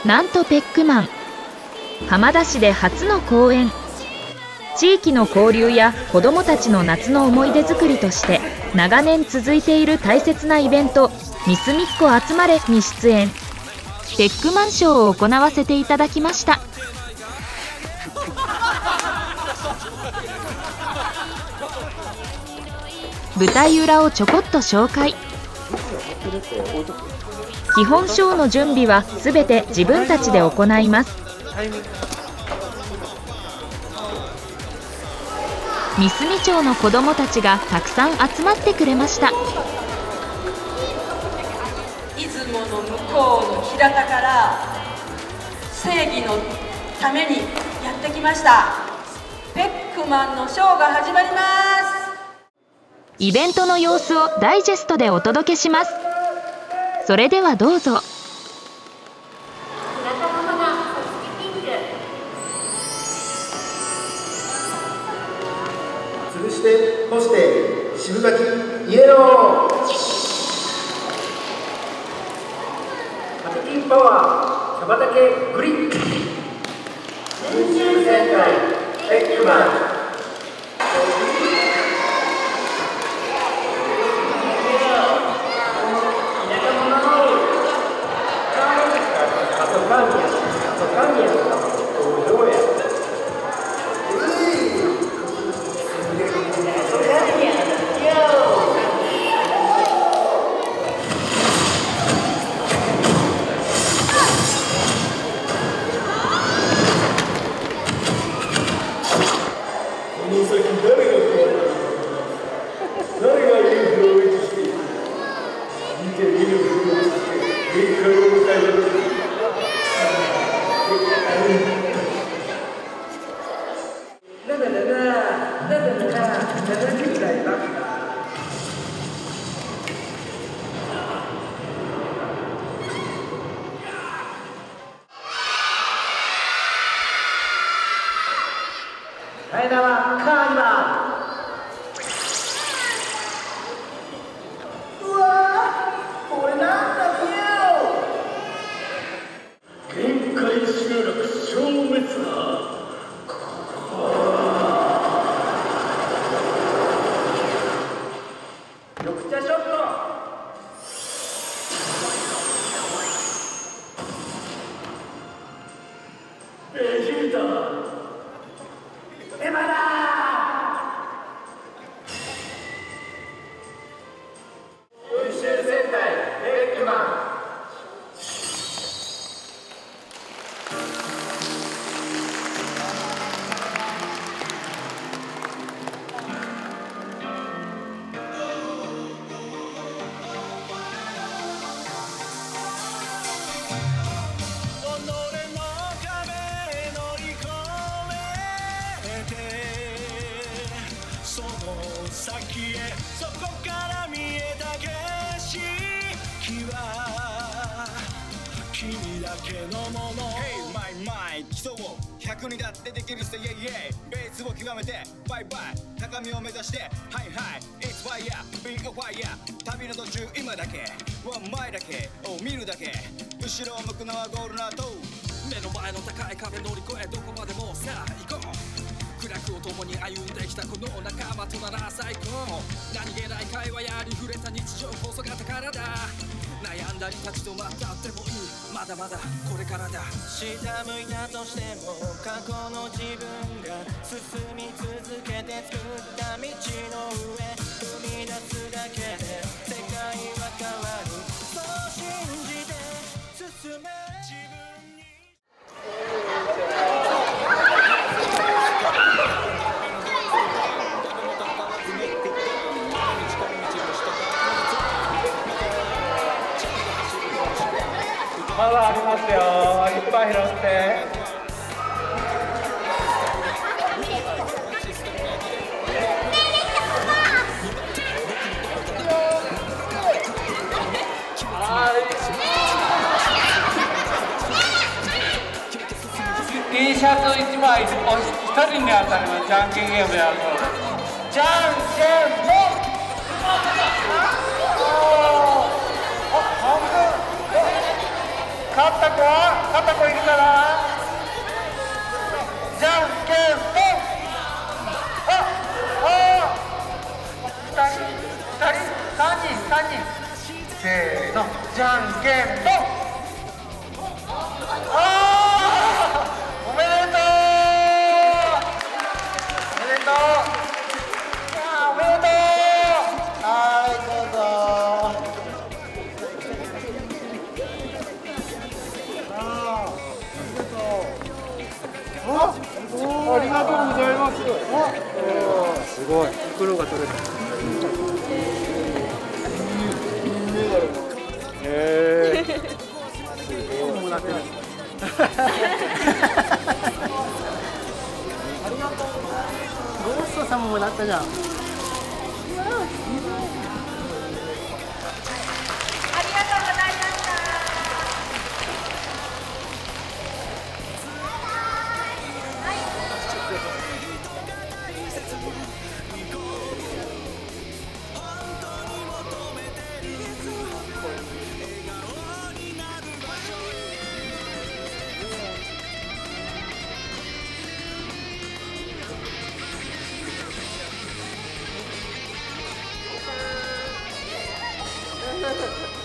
なんとペックマン、浜田市で初の公演。地域の交流や子どもたちの夏の思い出作りとして長年続いている大切なイベント、ミスミッコ集まれに出演。ペックマンショーを行わせていただきました。舞台裏をちょこっと紹介。基本ショーの準備はすべて自分たちで行います。三隅町の子どもたちがたくさん集まってくれました。 出雲の向こうの平田から正義のためにやってきました。ペックマンのショーが始まります。 イベントの様子をダイジェストでお届けします。それではどうぞ。 潰して干して渋巻きイエロー、ハテキンパワー茶畑グリップ、新春戦隊ペックマン。替え玉カーニバル。うわー、これなんだよ。限界集落消滅だ。緑茶ショット。ベジータ。エマだ。宇宙戦隊ペックマン。 その先へ、そこから見えた景色は君だけのもの。 Hey my mind、 基礎を100にだってできる人、イェイイェイ。ベースを極めてバイバイ、高みを目指してハイハイ。 It's fire, be a fire。 旅の途中今だけワンマイだけを見るだけ、後ろを向くのはゴールの後。目の前の高い壁乗り越え、どこまでもさあ行こう。苦楽を共に歩んできたこの仲間となら最高。何気ない会話やありふれた日常こそが宝だ。悩んだり立ち止まったってもいい、まだまだこれからだ。下向いたとしても過去の自分が進み続けて作った道の上、踏み出すだけで世界は変わる。そう信じて進め自分に。 まだありますよ、いっぱい拾って。T シャツ1枚1人に当たりのじゃんけんゲームやるそうです。じゃんけんぽん。勝った子は 3人せーの、じゃんけんぽん。おめでとうおめでとうおめでとう。はいどうぞ。ありがとうございます。すごい袋が取れた。もらってる。ありがとう。ゴーストさんももらったじゃん。 ありがとうございました。 Ha ha ha.